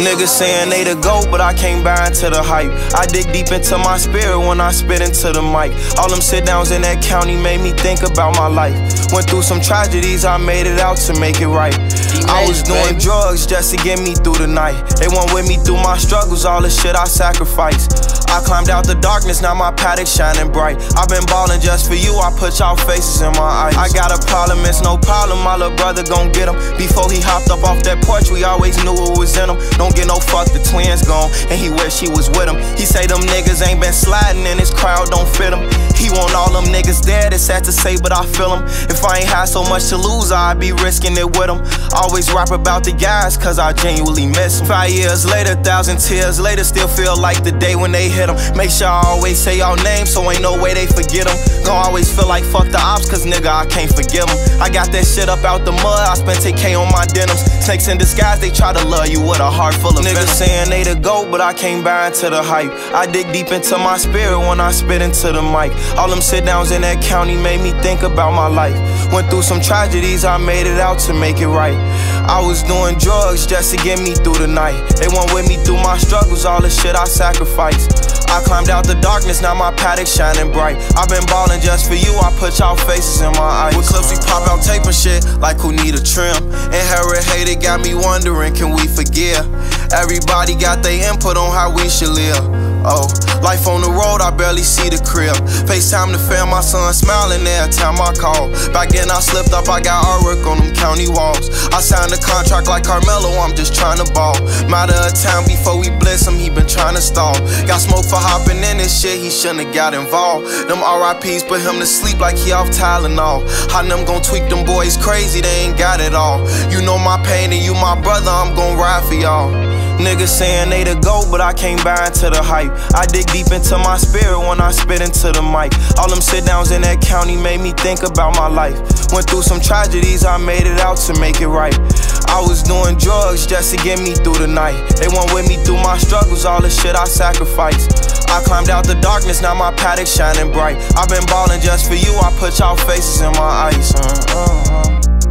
Niggas saying they the GOAT, but I can't buy into the hype. I dig deep into my spirit when I spit into the mic. All them sit downs in that county made me think about my life. Went through some tragedies, I made it out to make it right. I was doing drugs just to get me through the night. They went with me through my struggles, all the shit I sacrificed. I climbed out the darkness, now my paddock shining bright. I've been ballin' just for you, I put y'all faces in my eyes. I got a problem, it's no problem, my little brother gon' get him. Before he hopped up off that porch, we always knew what was in him. Don't get no fuck, the twins gone, and he wish he was with him. He say them niggas ain't been sliding and his crowd don't fit him. He want all them niggas dead, it's sad to say, but I feel him. If I ain't had so much to lose, I'd be risking it with him. Always rap about the guys, cause I genuinely miss him. 5 years later, 1,000 tears later, still feel like the day when they hit him. Make sure I always say y'all names, so ain't no way they forget him. Gon' always feel like fuck the ops, cause nigga, I can't forgive him. I got that shit up out the mud, I spent 10K on my denims. Snakes in disguise, they try to love you with a heart full of niggas saying they the GOAT, but I can't buy into the hype. I dig deep into my spirit when I spit into the mic. All them sit downs in that county made me think about my life. Went through some tragedies, I made it out to make it right. I was doing drugs just to get me through the night. They went with me through my struggles, all the shit I sacrificed. I climbed out the darkness, now my paddock shining bright. I've been ballin' just for you, I put y'all faces in my eyes. With clips we pop out tape and shit, like who need a trim. Inherit hate, it got me wondering, can we forgive? Everybody got their input on how we should live. Oh, life on the road, I barely see the crib. FaceTime the fam, my son smiling every time I call. Back then I slipped up, I got artwork on them county walls. I signed a contract like Carmelo, I'm just trying to ball. Matter of time before we blitz him, he been trying to stall. Got smoke for hopping in this shit, he shouldn't have got involved. Them RIPs put him to sleep like he off Tylenol. How them gon' tweak them boys crazy, they ain't got it all. You know my pain and you my brother, I'm gon' ride for y'all. Niggas saying they the GOAT, but I can't buy into the hype. I dig deep into my spirit when I spit into the mic. All them sit downs in that county made me think about my life. Went through some tragedies, I made it out to make it right. I was doing drugs just to get me through the night. They went with me through my struggles, all the shit I sacrificed. I climbed out the darkness, now my paddock shining bright. I've been ballin' just for you, I put y'all faces in my eyes.